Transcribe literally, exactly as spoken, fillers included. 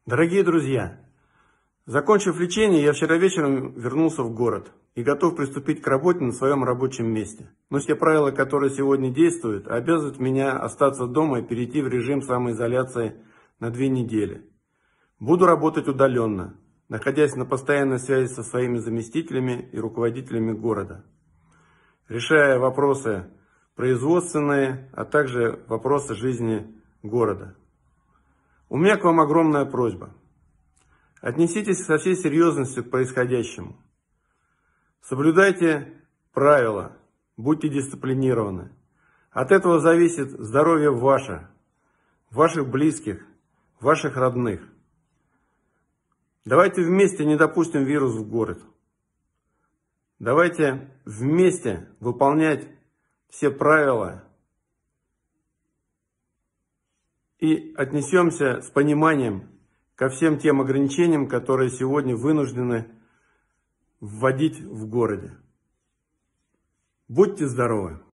Дорогие друзья, закончив лечение, я вчера вечером вернулся в город и готов приступить к работе на своем рабочем месте. Но все правила, которые сегодня действуют, обязывают меня остаться дома и перейти в режим самоизоляции на две недели. Буду работать удаленно, находясь на постоянной связи со своими заместителями и руководителями города, решая вопросы производственные, а также вопросы жизни города. У меня к вам огромная просьба. Отнеситесь со всей серьезностью к происходящему. Соблюдайте правила, будьте дисциплинированы. От этого зависит здоровье ваше, ваших близких, ваших родных. Давайте вместе не допустим вирус в город. Давайте вместе выполнять все правила и отнесемся с пониманием ко всем тем ограничениям, которые сегодня вынуждены вводить в городе. Будьте здоровы!